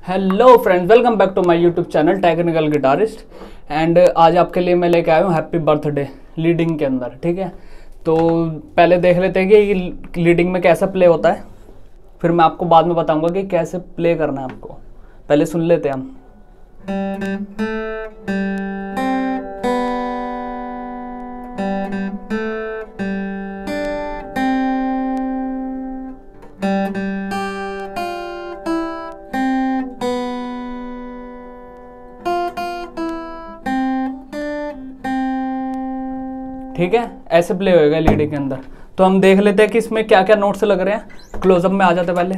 Hello friends, welcome back to my YouTube channel technical guitarist. And आज आपके लिए मैं लेके आया हूँ हैप्पी बर्थडे लीडिंग के अंदर। ठीक है, तो पहले देख लेते हैं कि ये लीडिंग में कैसा प्ले होता है, फिर मैं आपको बाद में बताऊंगा कि कैसे प्ले करना है आपको। पहले सुन लेते हैं हम। ठीक है, ऐसे प्ले होएगा लीडिंग के अंदर। तो हम देख लेते हैं कि इसमें क्या क्या नोट्स लग रहे हैं। क्लोजअप में आ जाते पहले।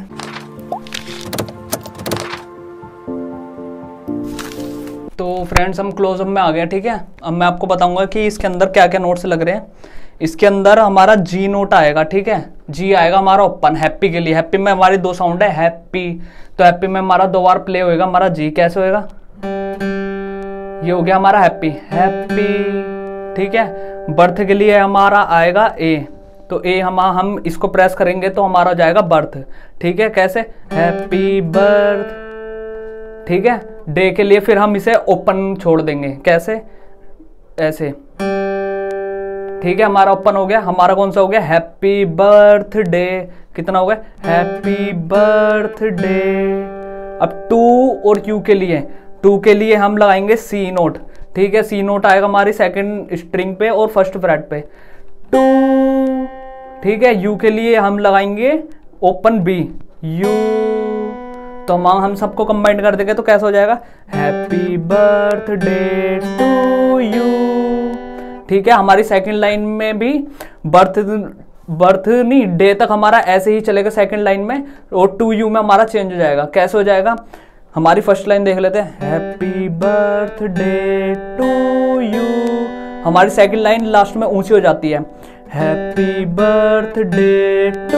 तो फ्रेंड्स, हम क्लोजअप में आ गए। ठीक है, अब मैं आपको बताऊंगा कि इसके अंदर क्या क्या नोट्स लग रहे हैं। इसके अंदर हमारा जी नोट आएगा। ठीक है, जी आएगा हमारा ओपन हैप्पी के लिए। हैप्पी में हमारी दो साउंड है हैप्पी, तो हैप्पी में हमारा दो बार प्ले होएगा हमारा जी। कैसे होएगा? ये हो गया हमारा हैप्पी हैप्पी। ठीक है, बर्थ के लिए हमारा आएगा ए, तो ए हम इसको प्रेस करेंगे तो हमारा हो जाएगा बर्थ। ठीक है, कैसे? Happy birth. ठीक है, डे के लिए फिर हम इसे ओपन छोड़ देंगे। कैसे? ऐसे। ठीक है, हमारा ओपन हो गया। हमारा कौन सा हो गया? Happy birthday. कितना हो गया? Happy birthday. अब टू और यू के लिए, टू के लिए हम लगाएंगे सी नोट। ठीक है, सी नोट आएगा हमारी सेकंड स्ट्रिंग पे और फर्स्ट फ्रेट पे, टू। ठीक है, यू के लिए हम लगाएंगे ओपन बी, यू। तो हम सबको कंबाइन कर देंगे तो कैसा हो जाएगा? Happy birthday to you. ठीक है, हमारी सेकंड लाइन में भी बर्थ नहीं, डे तक हमारा ऐसे ही चलेगा सेकंड लाइन में, और टू यू में हमारा चेंज हो जाएगा। कैसे हो जाएगा? हमारी फर्स्ट लाइन देख लेते हैं, हैप्पी बर्थडे टू यू। हमारी सेकंड लाइन लास्ट में ऊंची हो जाती है, हैप्पी बर्थडे टू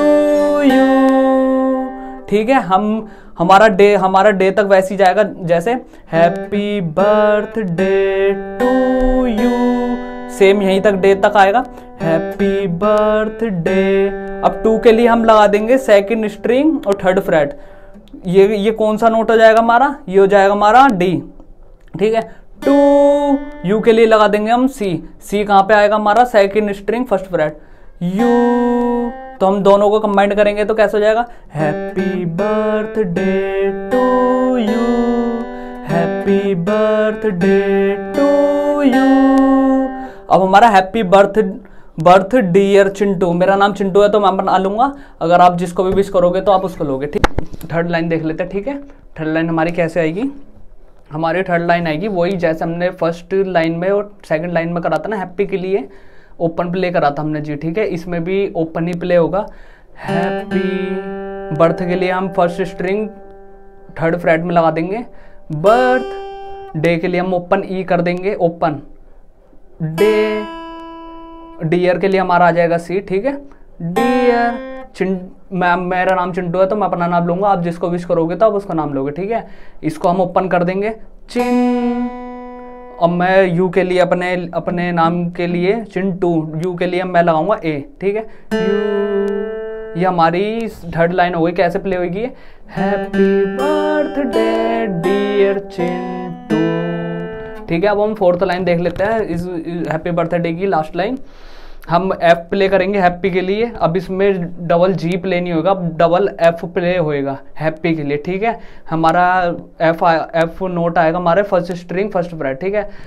यू। ठीक है, हमारा डे तक वैसे ही जाएगा जैसे happy birthday to you. Same यहीं तक डे तक आएगा, हैप्पी बर्थडे। अब टू के लिए हम लगा देंगे सेकंड स्ट्रिंग और थर्ड फ्रेट। ये कौन सा नोट हो जाएगा हमारा? ये हो जाएगा हमारा डी। ठीक है, टू यू के लिए लगा देंगे हम सी। सी कहाँ पे आएगा हमारा? Second string first fret, you. तो हम दोनों को कंबाइन करेंगे तो कैसे हो जाएगा? Happy birthday to you, happy birthday to you. अब हमारा हैप्पी बर्थ डियर चिंटू। मेरा नाम चिंटू है तो मैं बना लूंगा, अगर आप जिसको भी विश करोगे तो आप उसको लोगे। ठीक, थर्ड लाइन देख लेते हैं। ठीक है, थर्ड लाइन हमारी कैसे आएगी? हमारी थर्ड लाइन आएगी वही जैसे हमने फर्स्ट लाइन में और सेकंड लाइन में करा था ना, हैप्पी के लिए ओपन प्ले करा था हमने जी। ठीक है, इसमें भी ओपन ही प्ले होगा। हैप्पी बर्थ के लिए हम फर्स्ट स्ट्रिंग थर्ड फ्रेट में लगा देंगे, बर्थ। डे के लिए हम ओपन ई कर देंगे, ओपन डे। डियर के लिए हमारा आ जाएगा सी। ठीक है, डियर मेरा नाम चिंटू है तो मैं अपना नाम लूंगा, आप जिसको विश करोगे तो आप उसका नाम लोगे। ठीक है, इसको हम ओपन कर देंगे, चिन। और मैं यू के लिए अपने नाम के लिए चिंटू, यू के लिए मैं लगाऊंगा ए। ठीक है, यू। ये हमारी थर्ड लाइन हो गई। कैसे प्ले होगी? Happy birthday dear Chintu. ठीक है, अब हम फोर्थ लाइन देख लेते हैं इस हैप्पी बर्थडे की लास्ट लाइन। हम एफ प्ले करेंगे हैप्पी के लिए। अब इसमें डबल जी प्ले नहीं होगा, डबल एफ प्ले होएगा हैप्पी के लिए। ठीक है, हमारा एफ नोट आएगा हमारे फर्स्ट स्ट्रिंग फर्स्ट फ्रेट। ठीक है,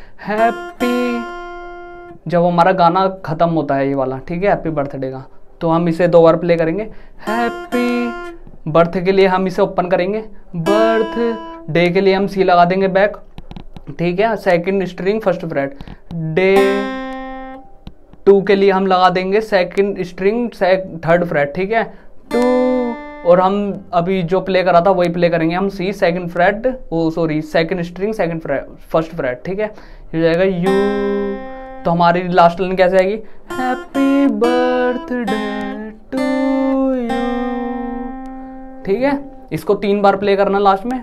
हैप्पी जब हमारा गाना खत्म होता है ये वाला। ठीक है, हैप्पी बर्थडे का, तो हम इसे दो बार प्ले करेंगे। हैप्पी बर्थ के लिए हम इसे ओपन करेंगे, बर्थ। डे के लिए हम सी लगा देंगे बैक। ठीक है, second string first fret, day. To के लिए हम लगा देंगे सेकंड स्ट्रिंग थर्ड फ्रेट। ठीक है, टू। और हम अभी जो प्ले करा था वही प्ले करेंगे हम, C second fret, second string second fret first fret. ठीक है, ये हो जाएगा यू। तो हमारी लास्ट लाइन कैसे आएगी? Happy birthday to you. ठीक है, इसको 3 बार प्ले करना लास्ट में।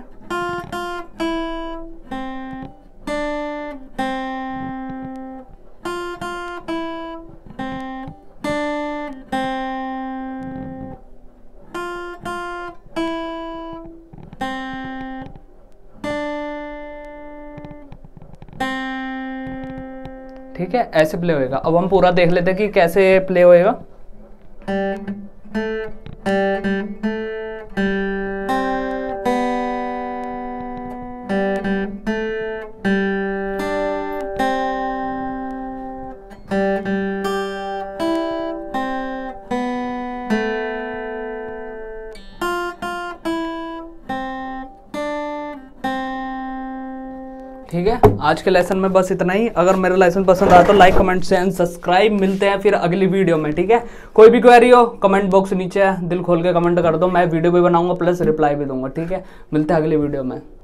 ठीक है, ऐसे प्ले होएगा। अब हम पूरा देख लेते हैं कि कैसे प्ले होएगा। ठीक है, आज के लेसन में बस इतना ही। अगर मेरा लेसन पसंद आया तो लाइक कमेंट शेयर सब्सक्राइब। मिलते हैं फिर अगली वीडियो में, ठीक है। कोई भी क्वेरी हो कमेंट बॉक्स नीचे है, दिल खोल के कमेंट कर दो, मैं वीडियो भी बनाऊंगा प्लस रिप्लाई भी दूंगा, ठीक है। मिलते हैं अगली वीडियो में।